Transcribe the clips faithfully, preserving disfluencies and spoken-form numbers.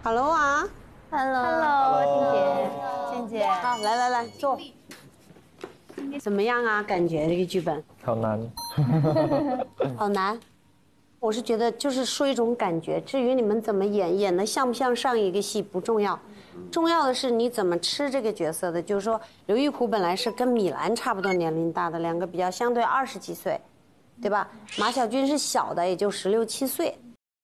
Hello 啊 ，Hello， 静姐，静姐， 好，来来来，坐。怎么样啊？感觉这个剧本好难， 好难。我是觉得就是说一种感觉，至于你们怎么演，演的像不像上一个戏不重要，重要的是你怎么吃这个角色的。就是说，刘玉虎本来是跟米兰差不多年龄大的，两个比较相对二十几岁，对吧？马小军是小的，也就十六七岁。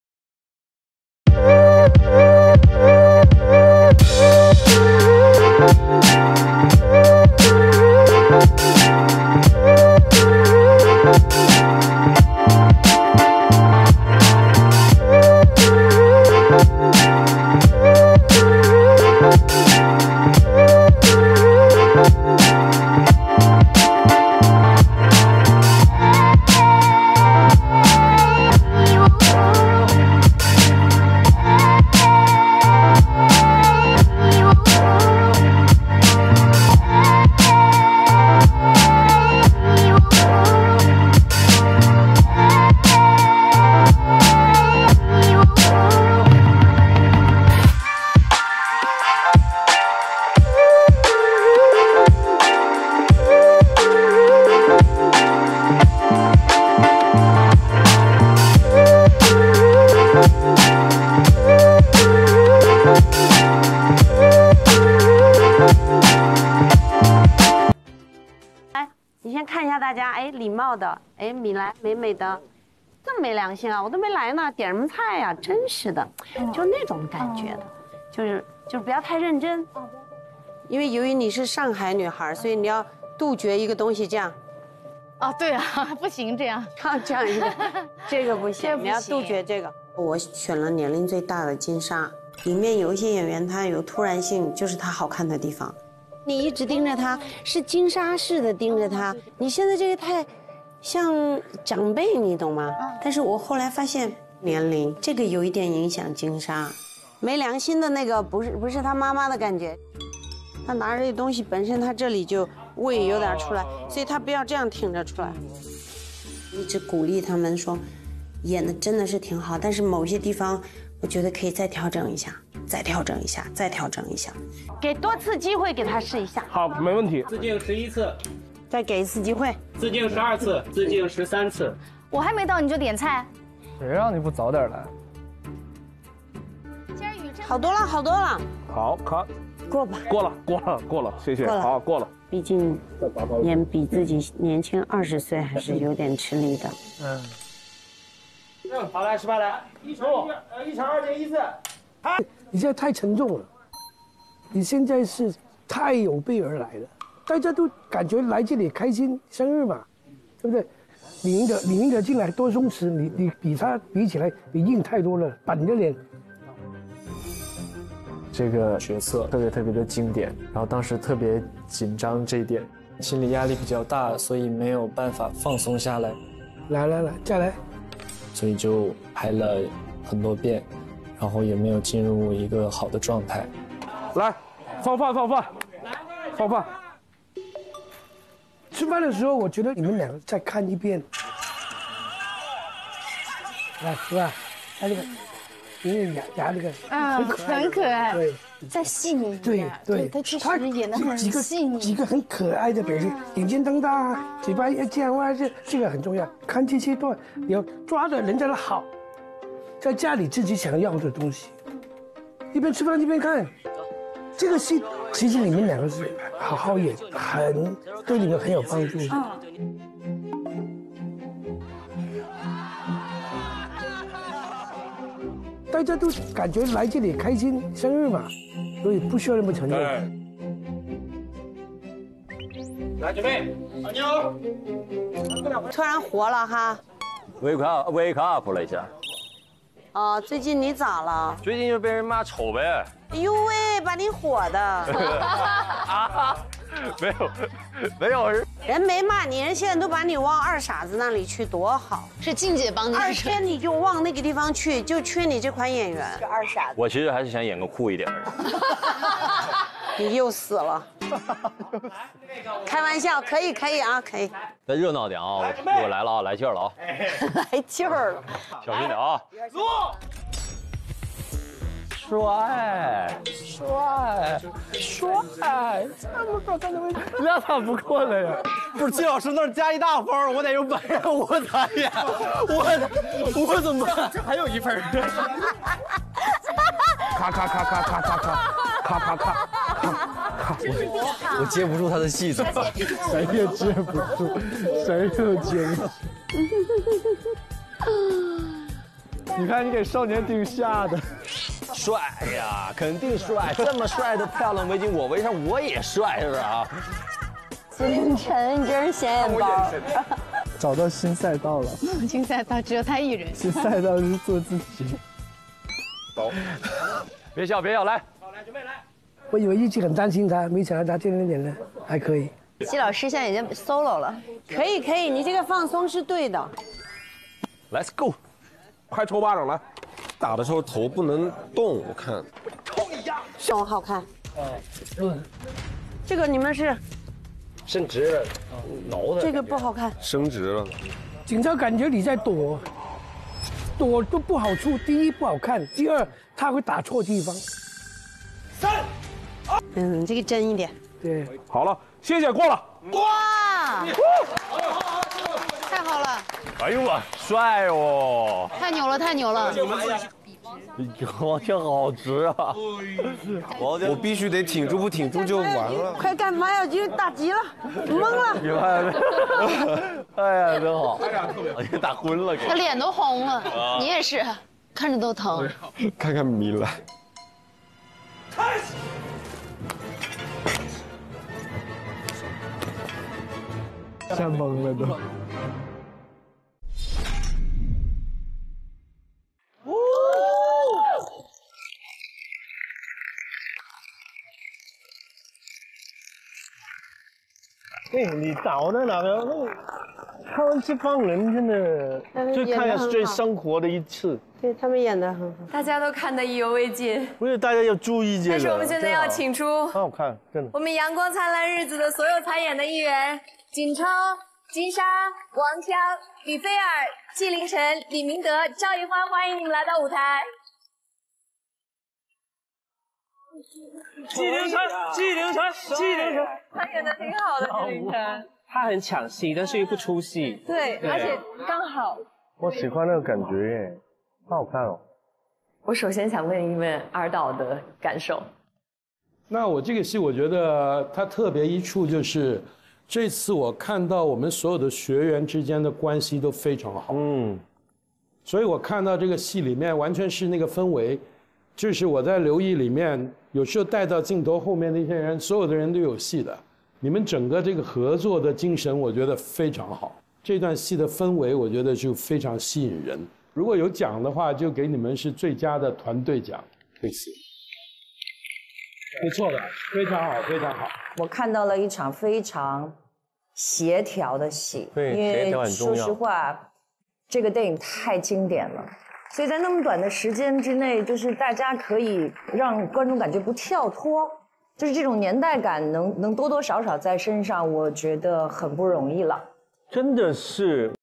的哎，米兰美美的，这么没良心啊！我都没来呢，点什么菜呀？真是的，就那种感觉的，就是就是不要太认真，因为由于你是上海女孩，所以你要杜绝一个东西这样。 哦，对啊，不行这样， 这样一个，这个不行，你要杜绝这个。我选了年龄最大的金莎，里面有一些演员他有突然性，就是他好看的地方。你一直盯着他，是金莎式的盯着他，你现在这个太。像长辈，你懂吗？但是我后来发现年龄这个有一点影响金莎，没良心的那个不是不是他妈妈的感觉，他拿着这东西本身他这里就胃有点出来，所以他不要这样挺着出来。一直鼓励他们说，演的真的是挺好，但是某些地方我觉得可以再调整一下，再调整一下，再调整一下，给多次机会给他试一下。 好，没问题。 自镜十一次。 再给一次机会， 自镜十二次，自镜十三次。 我还没到你就点菜， 谁让你不早点来？ 好多了，好多了。 好，看， 过吧。 过了，过了，过了，谢谢。好，过了。 毕竟演比自己年轻二十岁还是有点吃力的。 嗯。 嗯，好，来十八来，一乘一，呃，一乘二减一次。 你现在太沉重了，你现在是太有备而来了。大家都感觉来这里开心，生日嘛，对不对？李云德，李云德进来多松弛，你你比他比起来，你硬太多了，板着脸。 这个角色特别特别的经典，然后当时特别紧张这一点，心理压力比较大，所以没有办法放松下来。 来来来，再来。 所以就拍了很多遍，然后也没有进入一个好的状态。 来，放饭放饭，放饭。吃饭的时候，我觉得你们两个再看一遍。来，是吧？他这个，因为牙牙这个， 嗯，很可爱， 对， 再细腻一点。对对， 他确实演得很细腻， 几个很可爱的表情，眼睛瞪大，嘴巴要这样哇，这这个很重要。看这些段，你要抓着人家的好，在家里自己想要的东西，一边吃饭一边看。这个戏其实你们两个是好好演，很对你们很有帮助的。大家都感觉来这里开心，生日嘛，所以不需要那么沉重。 来，准备，好妞。 突然活了哈。 wake up wake up 了一下。 哦，最近你咋了？ 最近就被人骂丑呗。 哎呦喂，把你火的。 啊，没有，没有人。 人没骂你，人现在都把你往二傻子那里去，多好。 是静姐帮你。 二天你就往那个地方去，就缺你这款演员。是二傻子。 我其实还是想演个酷一点的。 你又死了。开玩笑，可以可以啊，可以。 再热闹点啊！我我来了啊，来劲儿了啊！ 来劲儿了， 小心点啊！ 落。 帅帅帅，这么高看的位置，那咋不过来呀？不是金老师那儿加一大分，我得用本人我咋演？我我怎么办？这还有一分。 咔咔咔咔咔咔咔咔咔咔咔， 我我接不住他的戏子， 谁也接不住，谁都接不住。你看你给少年定下的， 帅呀，肯定帅，这么帅的漂亮围巾我围上我也帅，是不是啊？ 金晨，你真是显眼包。 找到新赛道了， 新赛道只有他一人。 新赛道是做自己。 走，别笑别笑，来， 好，来准备来。 我以为一直很担心他，没想到他这点点的还可以。 季老师现在已经 solo 了，可以可以，你这个放松是对的。 Let's go， 快抽巴掌来！打的时候头不能动，我看。 手好看。嗯，这个你们是伸直了，挠的。 这个不好看， 伸直了。 警察感觉你在躲，躲都不好处。第一不好看，第二他会打错地方。 三， 嗯，这个真一点。 对， 好了，谢谢，过了。 哇，太好了， 哎呦我帅哦！ 太牛了，太牛了！ 王天好直啊！ 我必须得挺住，不挺住就完了。 快干嘛呀？就打急了，懵了。 你看，哎呀，真好！哎呀，打昏了， 他脸都红了，你也是，看着都疼。 看看米兰。 开始。 吓懵了都。 哎，你找的哪个？他们这帮人真的，就看下是最生活的一次。 对他们演的很好， 大家都看得意犹未尽。 不是，大家要注意这个。 但是我们现在要请出很好看，真的。 我们阳光灿烂日子的所有参演的艺员：景超、金莎、王锵、李菲儿、纪凌尘、李明德、赵一欢，欢迎你们来到舞台。 纪凌尘，纪凌尘，纪凌尘， 他演的挺好的，纪凌尘。 他很抢戏，但是又不出戏。 对，而且刚好。 我喜欢那个感觉耶，好好看哦。 我首先想问一问尔导的感受。 那我这个戏，我觉得它特别一处就是，这次我看到我们所有的学员之间的关系都非常好。嗯，所以我看到这个戏里面完全是那个氛围，就是我在留意里面，有时候带到镜头后面的一些人，所有的人都有戏的。你们整个这个合作的精神，我觉得非常好。这段戏的氛围，我觉得就非常吸引人。如果有奖的话，就给你们是最佳的团队奖。这次不错的，非常好，非常好。 我看到了一场非常协调的戏， 对， 因协调为说很重要。 实话，这个电影太经典了，所以在那么短的时间之内，就是大家可以让观众感觉不跳脱。就是这种年代感能能多多少少在身上，我觉得很不容易了。 真的是